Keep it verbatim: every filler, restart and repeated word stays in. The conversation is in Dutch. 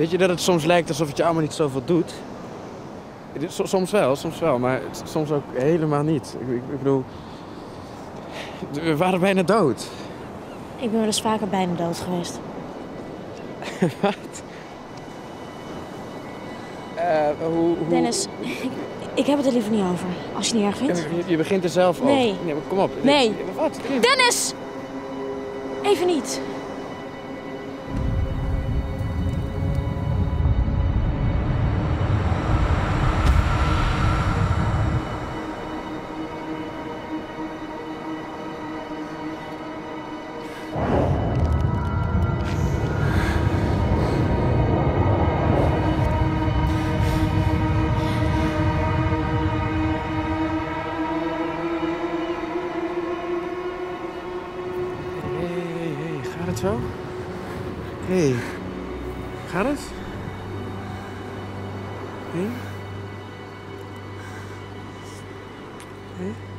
Weet je dat het soms lijkt alsof het je allemaal niet zoveel doet? Soms wel, soms wel, maar soms ook helemaal niet. Ik, ik, ik bedoel, we waren bijna dood. Ik ben wel eens vaker bijna dood geweest. Wat? Uh, hoe, hoe... Dennis, ik, ik heb het er liever niet over, als je het niet erg vindt. Je, je begint er zelf over. Nee. Nee, maar kom op. Nee. Wat? Dennis! Even niet. Gaat het zo? Hé, hey. Gaat het? Hé? Hey? Hé? Hey?